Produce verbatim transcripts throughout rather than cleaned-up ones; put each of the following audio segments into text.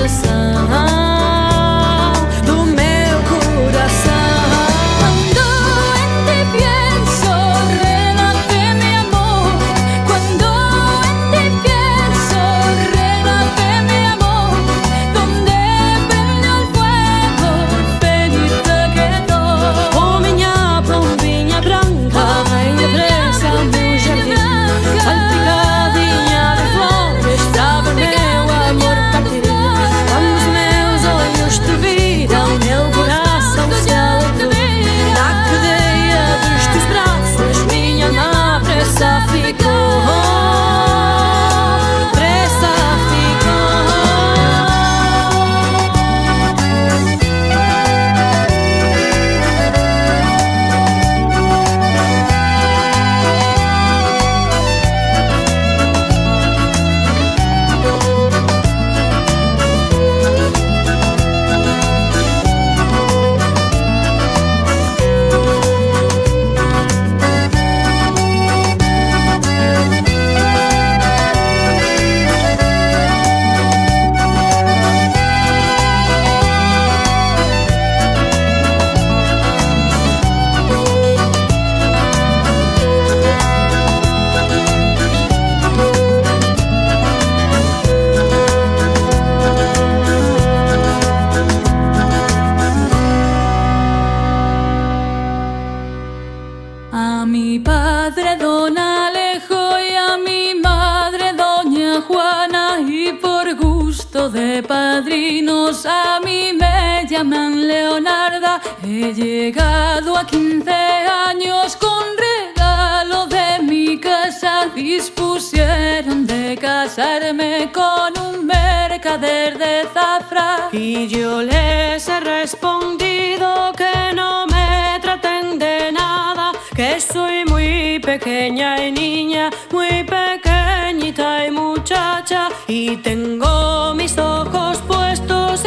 de padrinos, a mí me llaman Leonarda. He llegado a quince años con regalo de mi casa. Dispusieron de casarme con un mercader de zafra, y yo les he respondido que no me traten de nada, que soy muy pequeña y niña, muy pequeñita y muchacha, y tengo mis ojos puestos y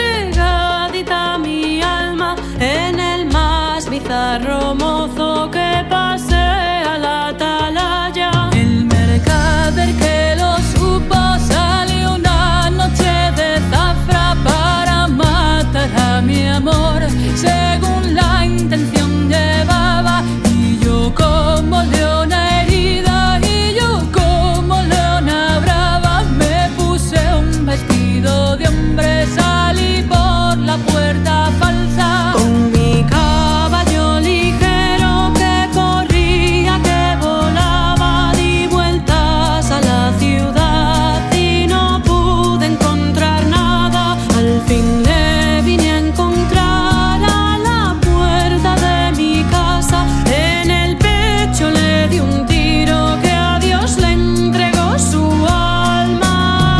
entregadita mi alma en el más bizarro mozo que pasea la atalaya. El mercader que lo supo salió una noche de zafra para matar a mi amor, según la intención llevaba, y yo como leona herida, y yo como leona brava, me puse un vestido de hombre, salí por la puerta falsa con mi caballo ligero que corría, que volaba, di vueltas a la ciudad y no pude encontrar nada. Al fin le vine a encontrar a la puerta de mi casa, en el pecho le di un tiro que a Dios le entregó su alma.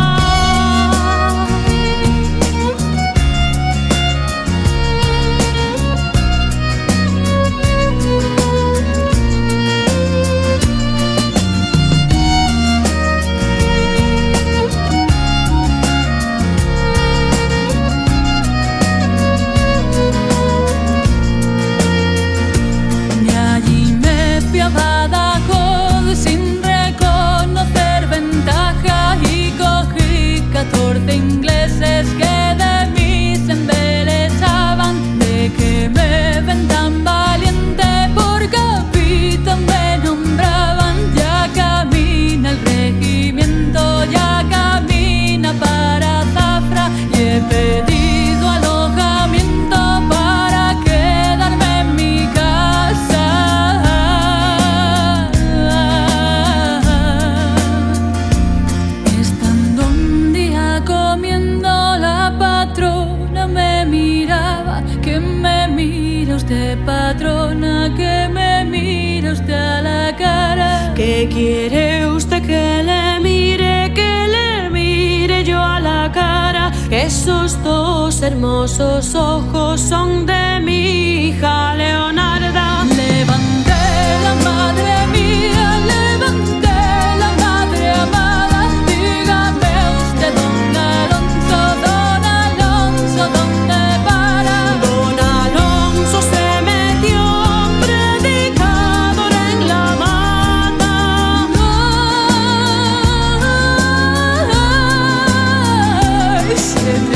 De allí me fui a Badajoz sin reconocer ventaja, y cogí catorce ingleses que de mí se embelesaban, de que me ven tan valiente por capitán me nombraban. Ya camina el regimiento, ya camina para Zafra, y he pedido alojamiento para quedarme en mi casa. Estando un día comiendo, la patrona me miraba. Que me mira usted, patrona, que me mira usted a la cara. ¿Qué quiere usted que le mire, que le mire yo a la cara? Que esos dos hermosos ojos son de mi hija Leonarda. Levanté la madre mía, levanté la madre amada. Dígame usted, don Alonso, don Alonso, ¿dónde para? Don Alonso se metió predicador en la mata. Ay, se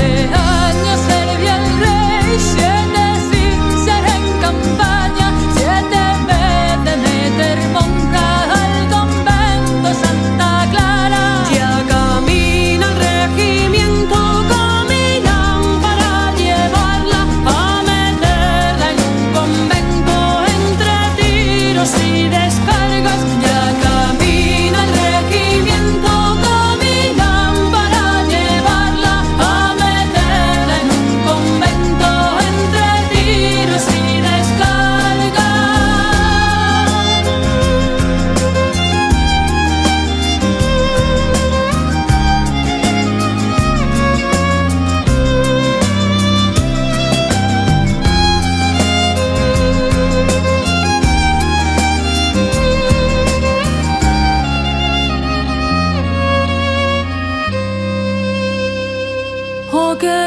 que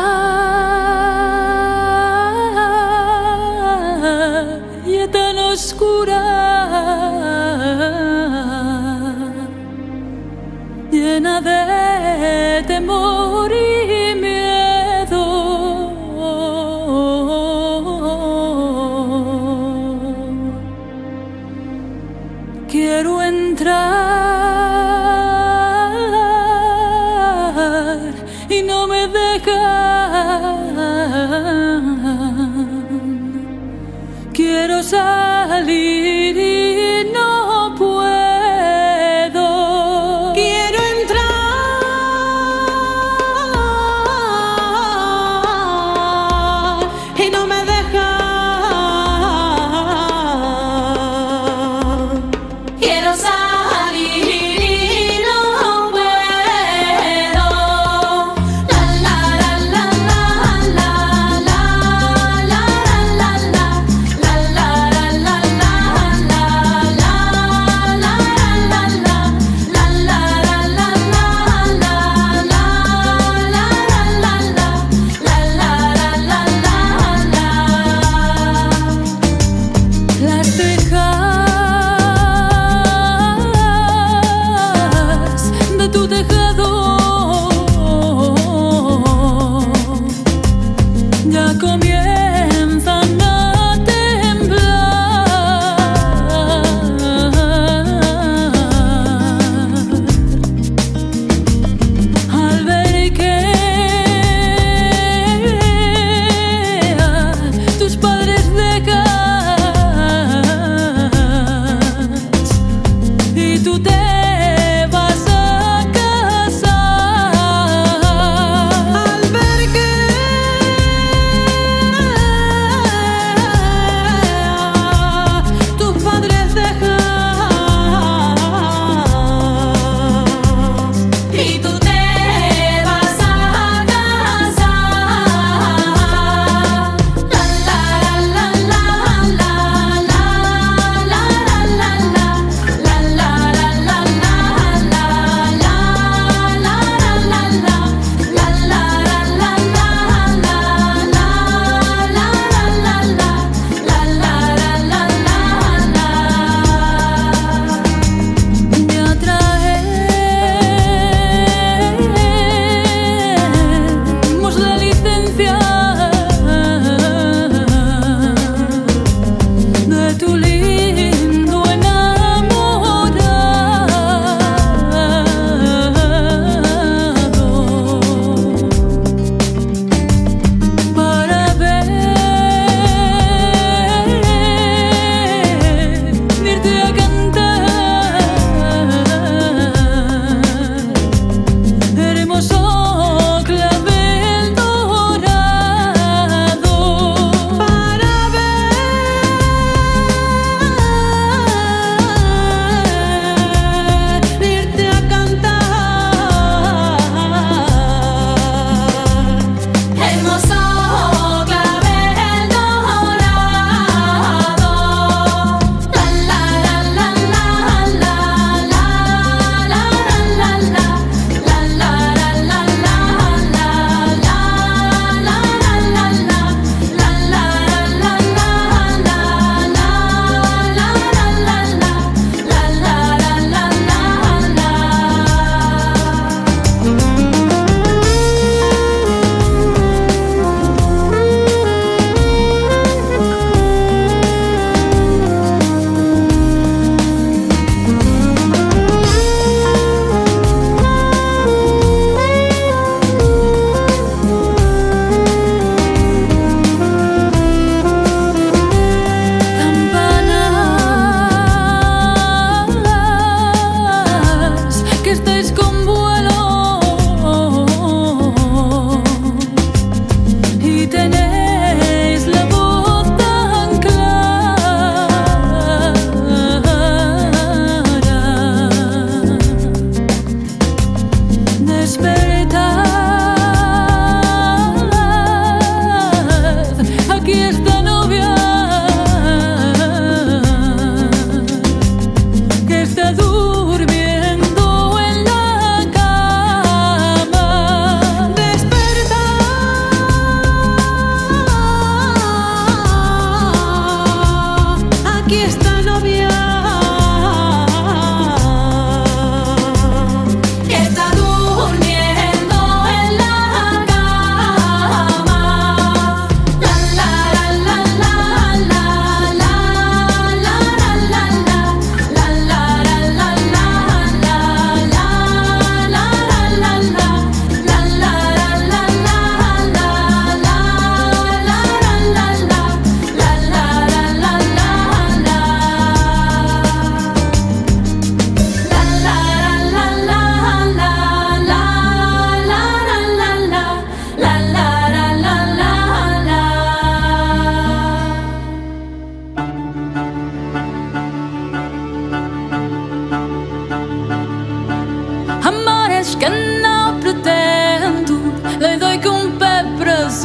calle tan oscura, llena de temor y miedo. Quiero entrar y no me dejan. Quiero salir y no puedo. Quiero entrar y no me dejan. Quiero salir y no puedo. La la la la la la la la la la la la la la la la.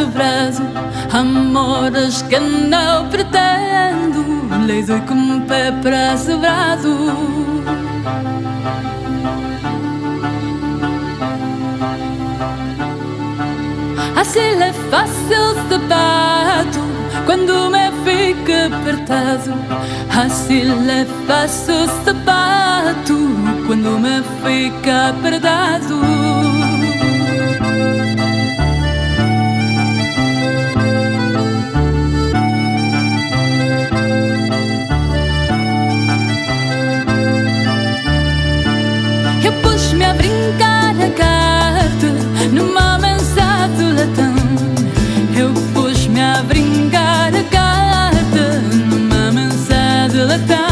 brado, amores que não pretendo, lhe dou com um pé para sobrado. Assim é fácil sapato quando me fica apertado. Assim é fácil sapato quando me fica apertado. Eu pus-me a brincar a carta numa mensagem do latão. Eu pus-me a brincar a carta numa mensagem do latão.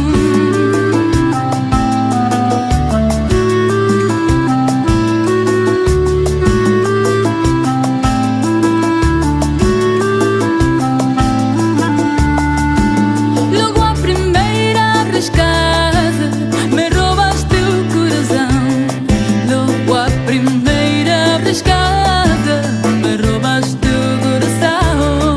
Logo à primeira arriscada me roubaste o coração. Logo à primeira arriscada me roubaste o coração.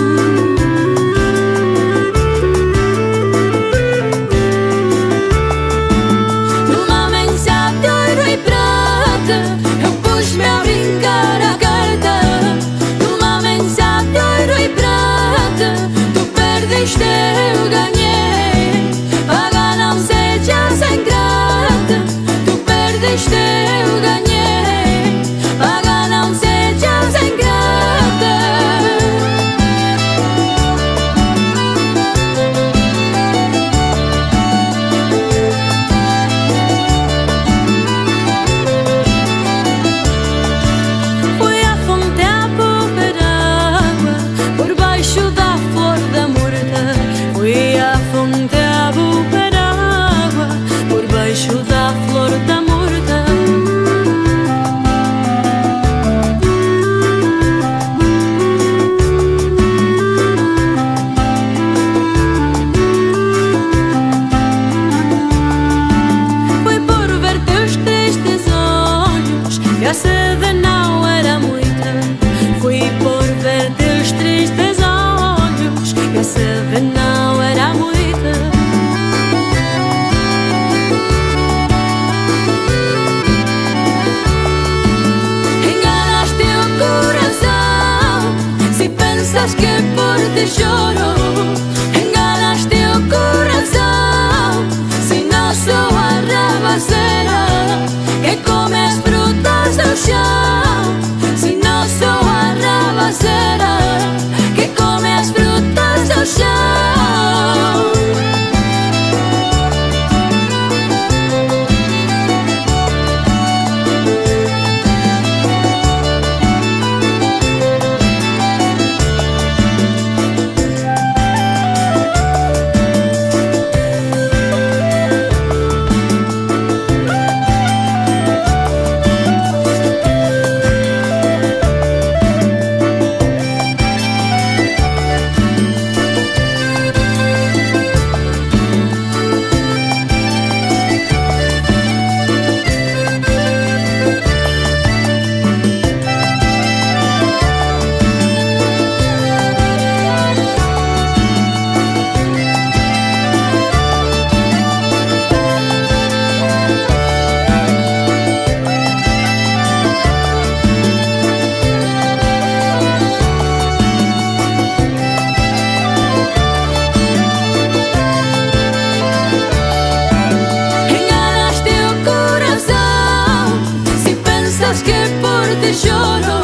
Numa mensagem de ouro e prata eu pus-me a brincar a carta. Numa mensagem de ouro e prata tu perdeste, eu ganhei. Paga, não sejas ingrata. Tu perdeste, eu ganhei. Paga, não sejas ingrata. Fui à fonte a beber água por baixo da flor da murta. Fui à fonte a beber água por baixo da flor da murta. Foi por ver teus tristes olhos que a sede não era muita. Fui por ver teus tristes olhos que a sede não era muita. Enganaste o coração se pensas que por ti choro. Enganaste o coração se não sou a rabaceira que come as frutas do chão. Se não sou a rabaceira que come as frutas do chão. Enganaste o coração se pensas que por ti choro.